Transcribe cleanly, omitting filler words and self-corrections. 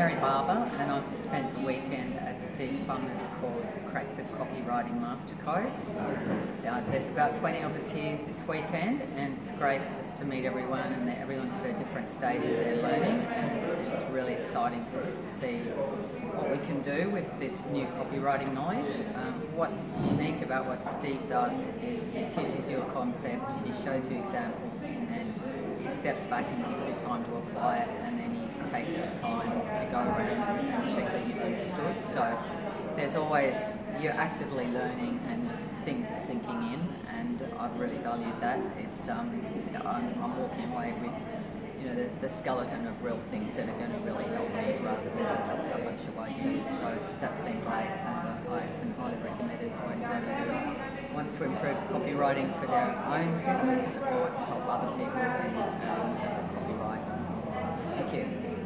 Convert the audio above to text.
Mary Barber, and I've just spent the weekend at Steve Plummer's course, Crack the Copywriting Master Codes. There's about 20 of us here this weekend, and it's great just to meet everyone, and everyone's at a different stage of their learning, and it's just really exciting to see what we can do with this new copywriting knowledge. What's unique about what Steve does is he teaches you a concept, he shows you examples, and he steps back and gives you time to apply it, and then he takes the time to go around and check that you've understood. So there's always, you're actively learning and things are sinking in, and I've really valued that. It's I'm walking away with the skeleton of real things that are going to really help me rather than just a bunch of ideas. So that's been great, and I can highly recommend it to anybody who wants to improve copywriting for their own business or to help other people as a copywriter. Thank you.